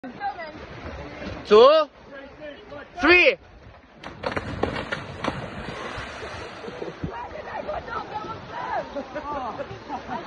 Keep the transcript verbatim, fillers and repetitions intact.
Two, three. Why did I put those on the